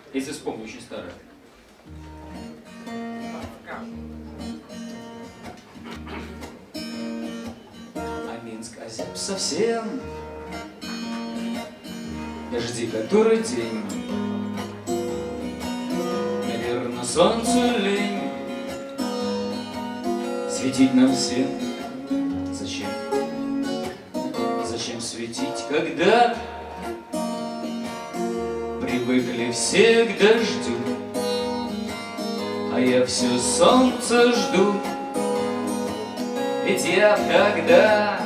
Если вспомню, очень старая. А Минск озяб совсем. Дожди который день. Наверно, солнцу лень светить нам всем. Зачем? Зачем светить, когда привыкли все к дождю? А я все солнце жду. Ведь я тогда,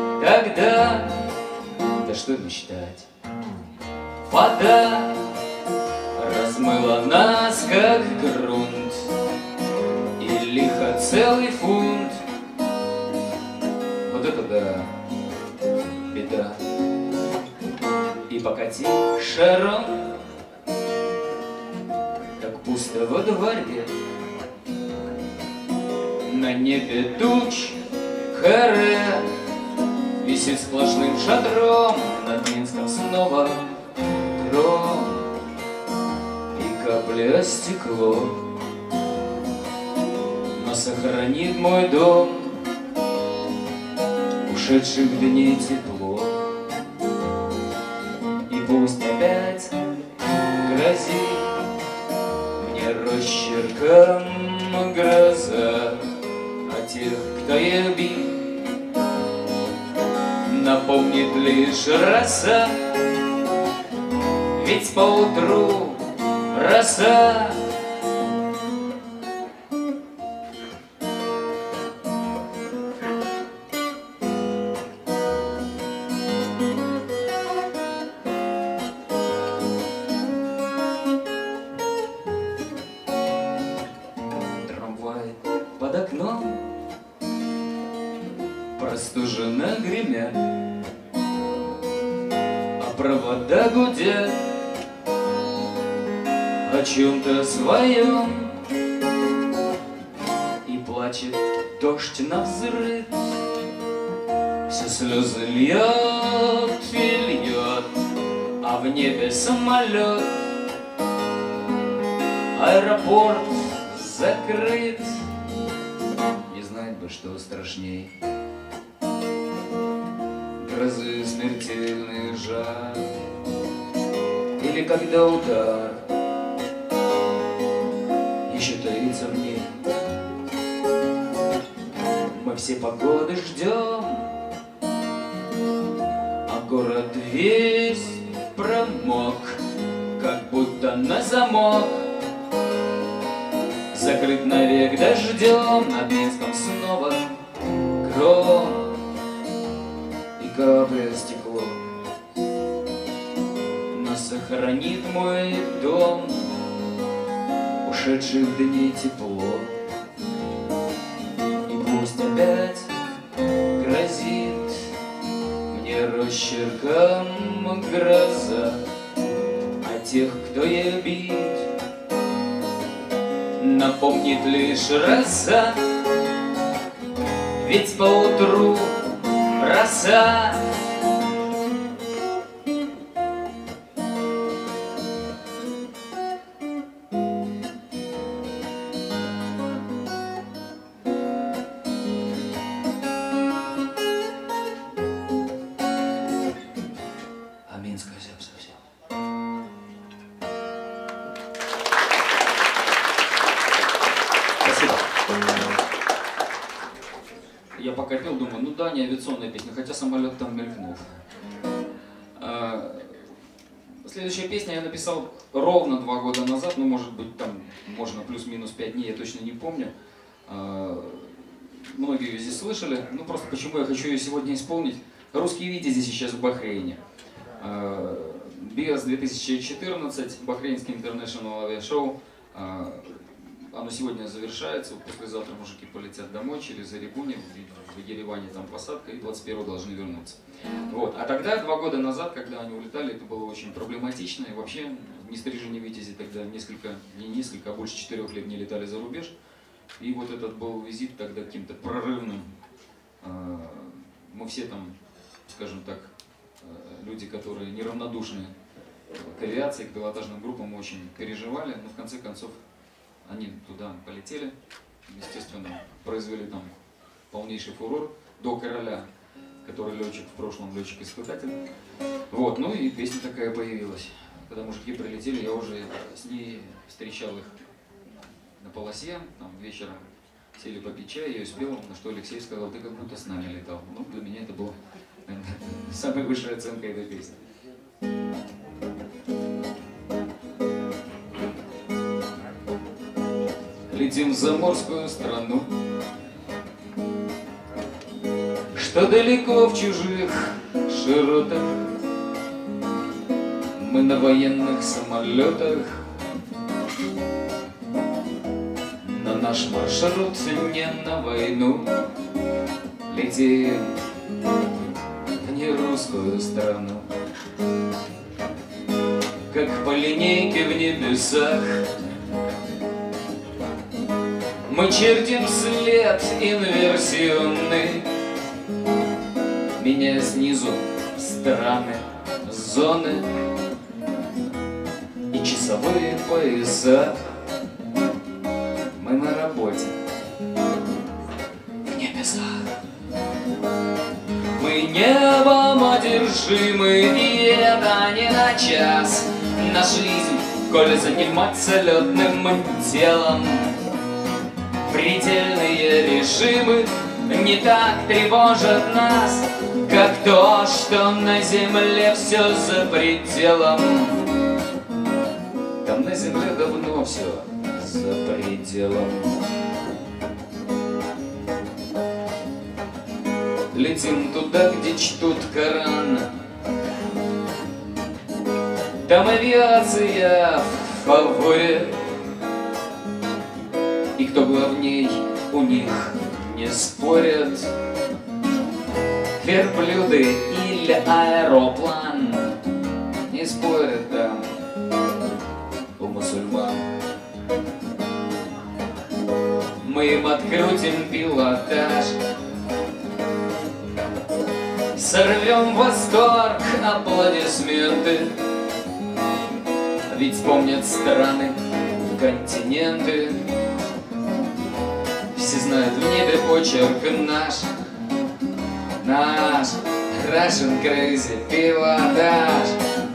да что мечтать, вода размыла нас, как грунт, и лихо целый фунт. Вот это да, беда. И покати шаром, как пусто во дворе. На небе туч харе висит сплошным шатром, над Минском снова гром и капли о стекло. Но сохранит мой дом ушедших дней тепло. И пусть опять грозит мне росчерком гроза, а тех, кто я бил, напомнит лишь роса. Ведь поутру роса. Трамвай под окном простуженно гремят, а провода гудят о чем-то своем. И плачет дождь навзрыд, все слезы льет и льет, а в небе самолет. Аэропорт закрыт. Не знать бы, что страшней грозы, смертельный жар, или когда удар еще таится в ней. Мы все погоды ждем, а город весь промок, как будто на замок. Закрыт навек дождем, над Минском снова гром и капли о стекло. Но сохранит мой дом ушедших дней тепло. И пусть опять грозит мне росчерком гроза, а тех, кто ей бит, напомнит лишь роса. Ведь поутру роса. А Минск озяб совсем. Спасибо. Я пока пел, думаю, ну да, не авиационная песня, хотя самолет там мелькнул. Следующая песня я написал ровно 2 года назад, ну может быть там, можно плюс-минус 5 дней, я точно не помню. Многие ее здесь слышали, ну просто почему я хочу ее сегодня исполнить. Русские видите сейчас в Бахрейне. БИАС 2014, Бахрейнский интернешнл авиашоу. Оно сегодня завершается, послезавтра мужики полетят домой через Эребуни, в Ереване там посадка, и 21-го должны вернуться. Вот. А тогда, 2 года назад, когда они улетали, это было очень проблематично, и вообще ни стрижи, ни витязи тогда а больше 4 лет не летали за рубеж. И вот этот был визит тогда каким-то прорывным. Мы все там, скажем так, люди, которые неравнодушны к авиации, к пилотажным группам мы очень переживали, но в конце концов они туда полетели, естественно, произвели там полнейший фурор до короля, который летчик в прошлом, летчик-испытатель. Вот, ну и песня такая появилась. Когда мужики прилетели, я уже с ней встречал их на полосе, там вечером сели попить чай, я ее спел, на что Алексей сказал: ты как будто с нами летал. Ну, для меня это была, наверное, самая высшая оценка этой песни. Летим в заморскую страну, что далеко в чужих широтах. Мы на военных самолетах, но наш маршрут не на войну. Летим в нерусскую страну, как по линейке в небесах. Мы чертим след инверсионный, меняя снизу страны, зоны и часовые пояса. Мы на работе в небесах. Мы небом одержимы, и это не на час. На жизнь, коль заниматься летным телом, предельные режимы не так тревожат нас, как то, что на земле все за пределом. Там на земле давно все за пределом. Летим туда, где чтут Коран. Там авиация в фаворе, и кто главней у них не спорят. Верблюды или аэроплан не спорят там у мусульман. Мы им открутим пилотаж, сорвем восторг, аплодисменты. Ведь помнят страны, континенты. Все знают в небе почерк наш, наш Russian Crazy пилотаж.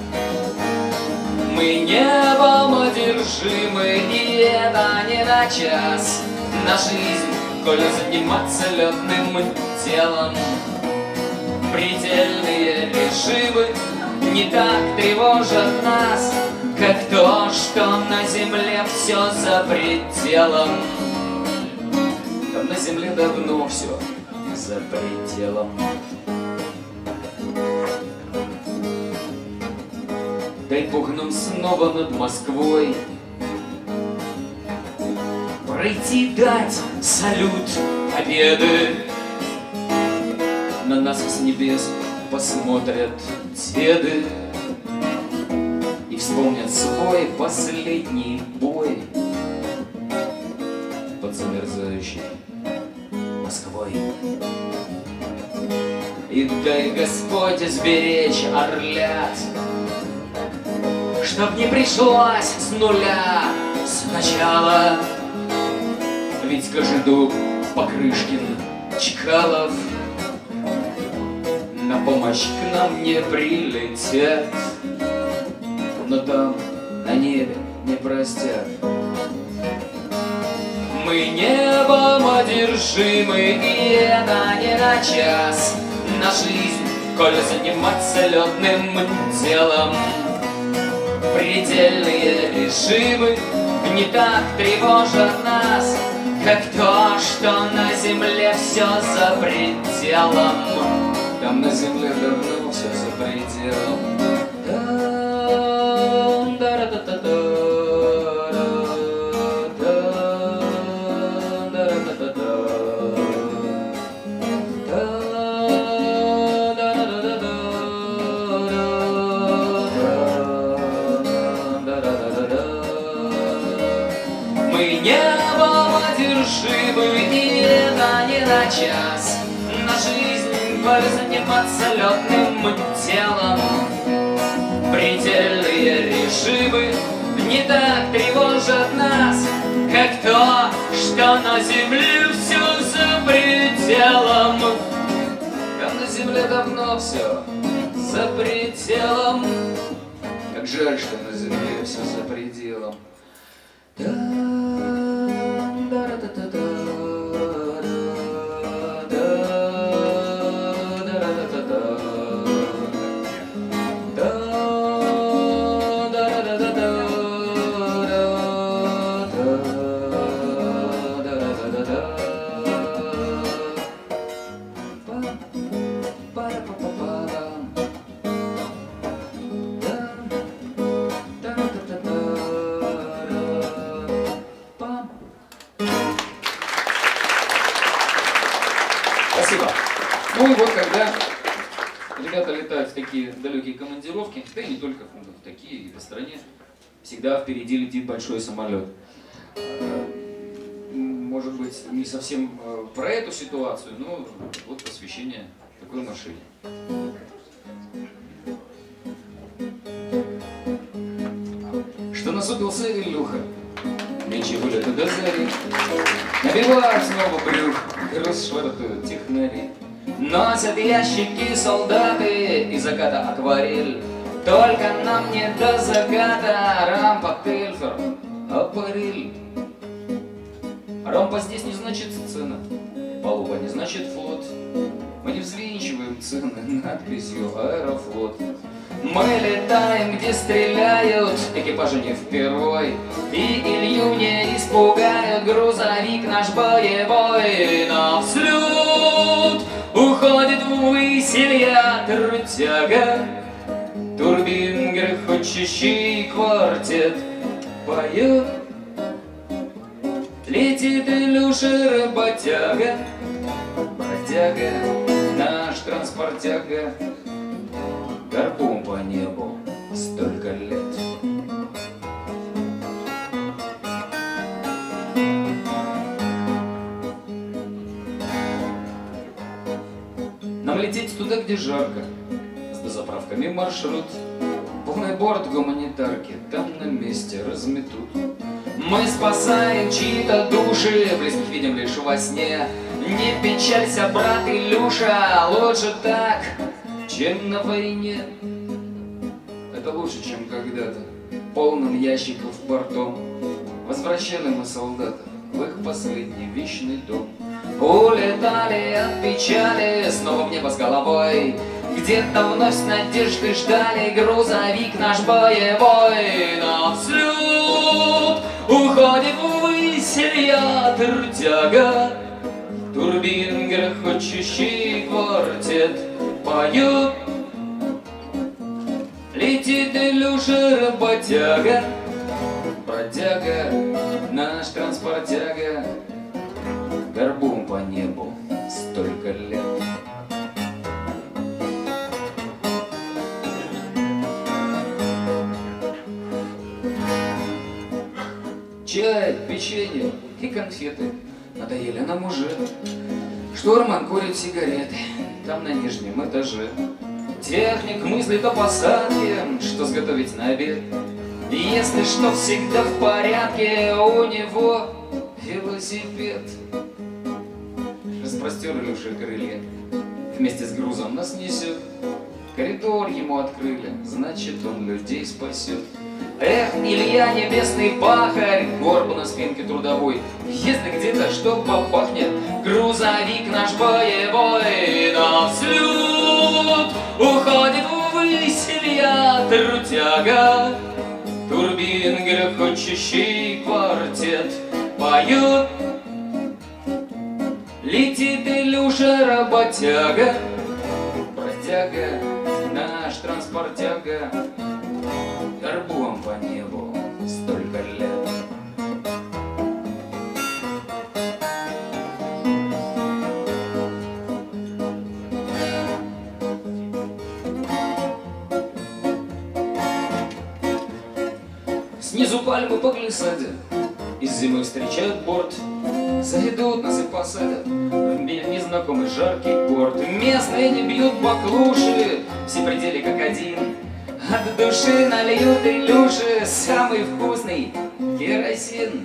Мы небом одержимы, и это не на час. На жизнь, коль заниматься летным делом, предельные режимы не так тревожат нас, как то, что на земле все за пределом. Там на земле давно все за пределом. Дай Бог нам снова над Москвой пройти, дать салют победы. На нас с небес посмотрят деды и вспомнят свой последний бой под замерзающей Москвой. И дай Господь сберечь орлят, чтоб не пришлось с нуля сначала. Ведь Кожедуб, Покрышкин, Чкалов на помощь к нам не прилетят, но там на небе не простят. Мы небом одержимы, и это не на час. На жизнь, коль заниматься летным делом, предельные режимы не так тревожат нас, как то, что на земле все за пределом. Там на земле давно все за пределом. Мы небом одержимы, и это не на час. На жизнь, коль заниматься летным делом, Предельные режимы не так тревожат нас, как то, что на земле все за пределом. Там на земле давно все за пределом. Как жаль, что на земле все за пределом. Спасибо. Ну и вот когда ребята летают в такие далекие командировки, да и не только в такие, и по стране, всегда впереди летит большой самолет. Может быть, не совсем про эту ситуацию, но вот посвящение такой машине. Что насупился Илюха, нынче вылета до зари, набивают снова брюх, груз швартуют технари. Носят ящики солдаты и заката акварель. Только нам не до заката рампа Тельфер, аппарель. Рампа здесь не значит сцена, палуба не значит флот. Мы не взвинчиваем цены надписью «Аэрофлот». Мы летаем, где стреляют, экипажи не впервой. И Илью не испугают, грузовик наш боевой. На взлет уходит ввысь Илья Трутяга, турбин грохочущий квартет поет. Летит Илюша работяга, бродяга, наш транспортяга, горбом по небу столько лет. Нам лететь туда, где жарко, с дозаправками маршрут. Полный борт гуманитарки там на месте разметут. Мы спасаем чьи-то души, близких видим лишь во сне. Не печалься, брат Илюша, лучше так, чем на войне. Это лучше, чем когда-то полным ящиков бортом возвращали мы солдатов в их последний вечный дом. Улетали от печали снова в небо с головой, где-то вновь с надеждой ждали грузовик наш боевой. На взлет уходит ввысь Илья Трутяга, турбин грохочущий квартет поет. Летит Илюша работяга, бродяга, наш транспортяга, горбом по небу столько лет. Чай, печенье и конфеты надоели нам уже. Штурман курит сигареты там на нижнем этаже. Техник мыслит о посадке, что сготовить на обед. И если что, всегда в порядке, у него велосипед. Распростер Илюша крылья, вместе с грузом нас несет. Коридор ему открыли, значит, он людей спасет. Эх, Илья, небесный пахарь, горбу на спинке трудовой. Если где-то что попахнет, грузовик наш боевой. На взлет уходит ввысь Илья Трутяга, турбин грохочущий квартет поет. Летит Илюша работяга, бродяга, наш транспортяга, горбом по небу столько лет. Снизу пальмы по глиссаде, из зимы встречают борт. Заведут нас и посадят в незнакомый жаркий порт. Местные не бьют баклуши, все пределы как один. От души нальют Илюше самый вкусный керосин.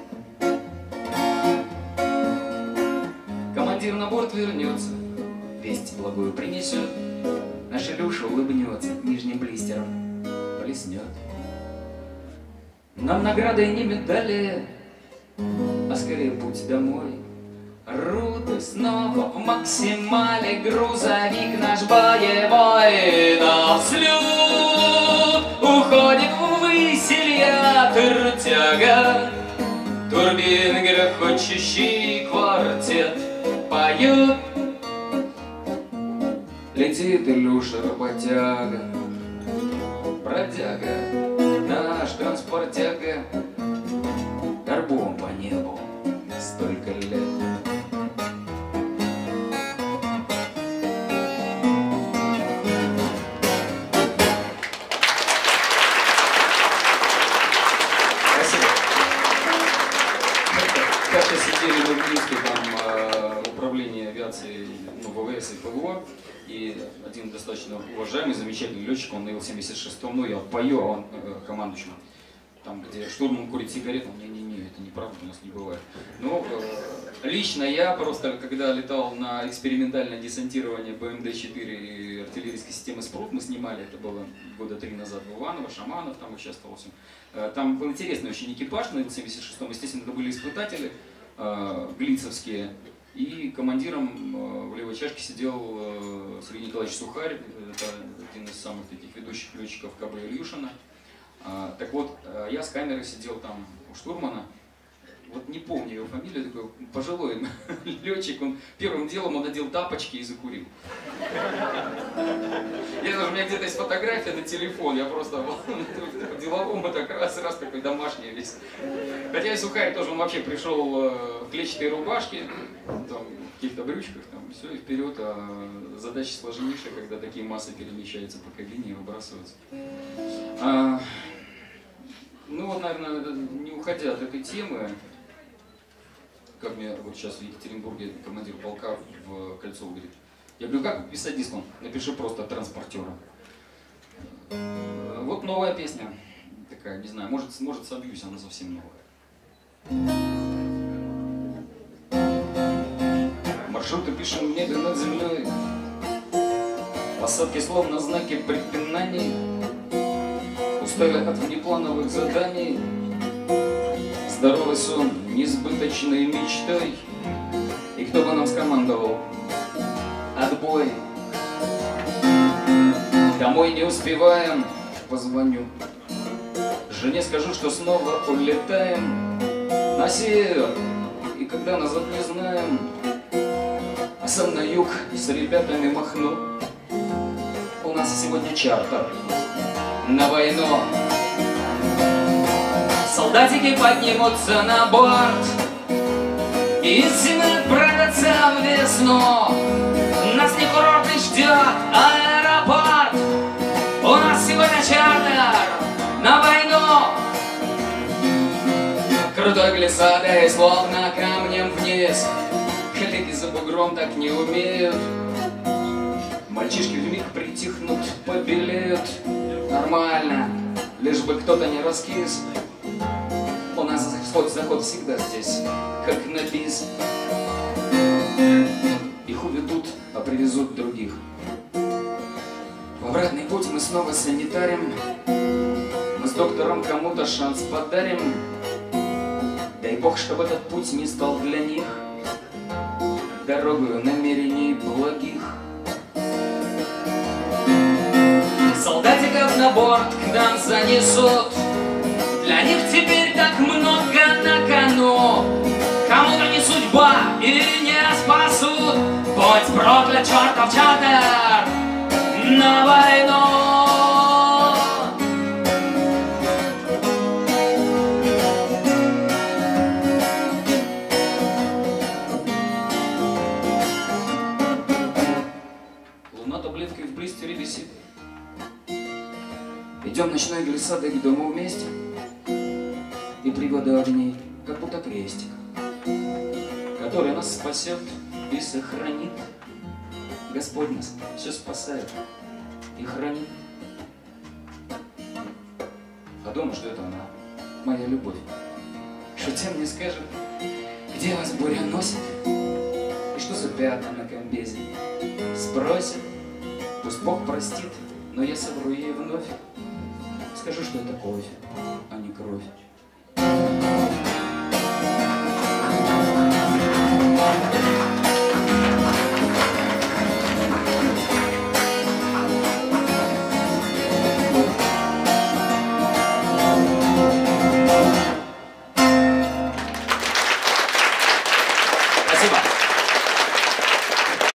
Командир на борт вернется, весть благую принесет. Наш Илюша улыбнется, нижним блистером блеснет. Нам наградой не медали, а скорее путь домой. Руты снова в максимале, грузовик наш боевой на взлет. Уходит ввысь Илья Тертяга, турбин грохочущий квартет поет. Летит Илюша работяга, бродяга, наш транспортяга, горбом по небу столько лет. Спасибо. Как-то сидели мы в Минске, там управление авиации, ну, ВВС и ПВО, и один достаточно уважаемый, замечательный летчик, он на Ил-76, ну я пою, а он командующим. Там, где штурман курит сигарету, не-не-не, это неправда, у нас не бывает. Ну, лично я просто, когда летал на экспериментальное десантирование БМД-4 и артиллерийской системы СПРУТ, мы снимали, это было года 3 назад в Иваново, Шаманов там участвовался. Там был интересный очень экипаж на Ил-76, естественно, это были испытатели глицевские, и командиром в левой чашке сидел Сергей Николаевич Сухарь, это один из самых таких ведущих летчиков КБ Ильюшина. Так вот, я с камерой сидел там у штурмана, вот не помню его фамилию, такой пожилой летчик, он первым делом он надел тапочки и закурил. У меня где-то есть фотография на телефон, я просто по-деловому так раз такой домашний весь. Хотя и Сухарь тоже, он вообще пришел в клетчатой рубашке, там, в каких-то брючках, там, все, и вперед, а задача сложнейшая, когда такие массы перемещаются по кабине и выбрасываются. Ну вот, наверное, не уходя от этой темы, как мне вот сейчас в Екатеринбурге командир полка в Кольцово говорит, я говорю, как писать диск? Он, напиши просто «Транспортера». Вот новая песня такая, не знаю, может собьюсь, она совсем новая. Маршруты пишем в небе над землей, посадки словно знаки препинаний, устали от внеплановых заданий. Здоровый сон несбыточной мечтой. И кто бы нам скомандовал? Отбой. Домой не успеваем, позвоню. Жене скажу, что снова улетаем на север. И когда назад не знаем, а сам на юг с ребятами махну. У нас сегодня чартер на войну. Солдатики поднимутся на борт и из зимы отправятся в весну. Нас не курорт и ждет аэропорт. У нас сегодня чартер на войну. Крутой глиссадой, словно камнем вниз. Коллеги за бугром так не умеют. Мальчишки вмиг притихнут, побелеют. Нормально, лишь бы кто-то не раскис. У нас заход всегда здесь, как на бис. Их уведут, а привезут других. В обратный путь мы снова санитарим. Мы с доктором кому-то шанс подарим. Дай бог, чтобы этот путь не стал для них дорогою намерений благих. Солдатиков на борт к нам занесут. Для них теперь так много на кону. Кому-то не судьба и не спасут. Будь проклят, чертов чартер на войну. Луна таблеткой в блистере висит. Идем ночной глиссадой к дому вместе. И привода огней, как будто крестик, который нас спасет и сохранит. Господь нас все спасает и хранит. дома, что это она, моя любовь. Шутя мне скажет, где вас буря носит, и что за пятна на комбезе. Спросит, пусть Бог простит, но я совру ей вновь. Скажу, что это кофе, а не кровь.